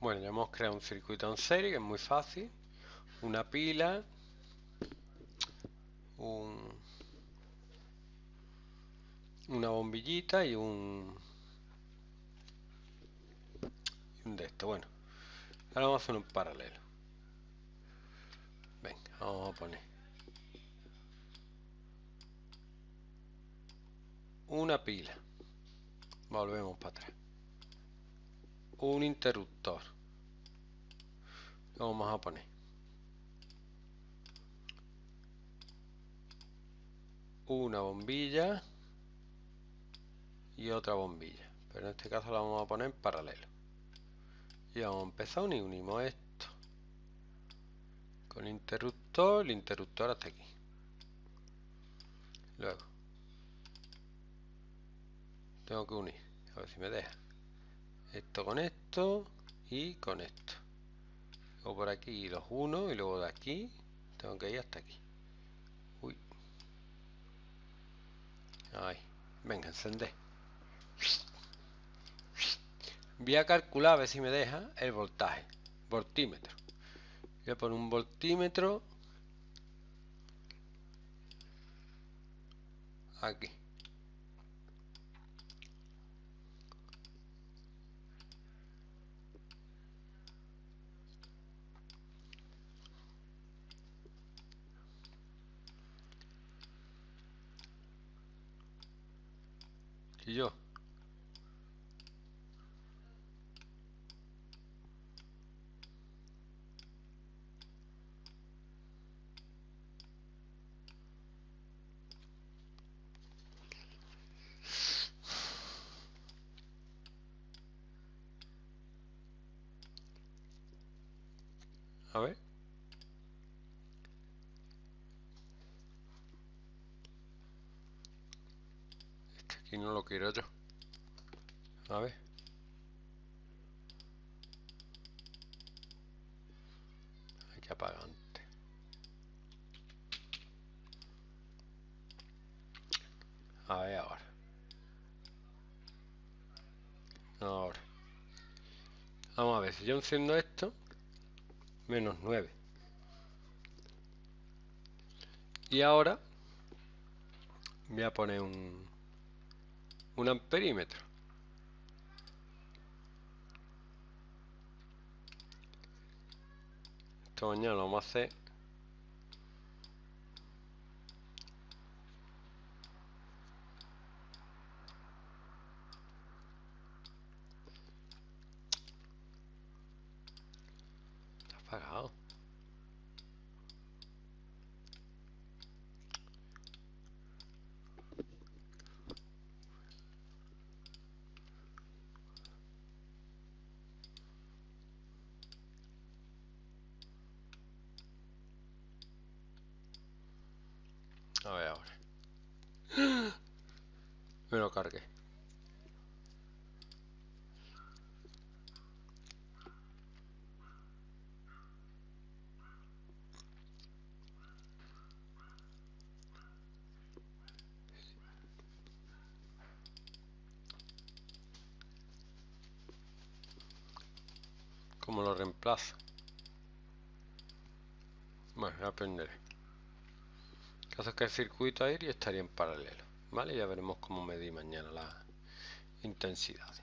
Bueno, ya hemos creado un circuito en serie que es muy fácil. Una pila, una bombillita y un de esto. Bueno, ahora vamos a hacer un paralelo. Venga, vamos a poner una pila. Volvemos para atrás. Un interruptor. Lo vamos a poner una bombilla y otra bombilla, pero en este caso la vamos a poner en paralelo. Y vamos a empezar y unimos esto con el interruptor hasta aquí. Luego tengo que unir, a ver si me deja, esto con esto y con esto. Luego por aquí los uno y luego de aquí tengo que ir hasta aquí. Uy. Ahí. Venga, encender. Voy a calcular a ver si me deja el voltaje. Voltímetro. Voy a poner un voltímetro aquí. Y yo. A ver. Es que aquí no lo quiero yo. A ver. Hay que apagar antes. A ver ahora. Ahora. Vamos a ver, si yo enciendo esto, menos 9. Y ahora voy a poner un amperímetro. Esto mañana lo vamos a hacer. Está apagado. A ver ahora. Me lo cargué. ¿Cómo lo reemplazo? Bueno, ya aprenderé. El caso es que el circuito aéreo estaría en paralelo, ¿vale? Ya veremos cómo medir mañana las intensidades.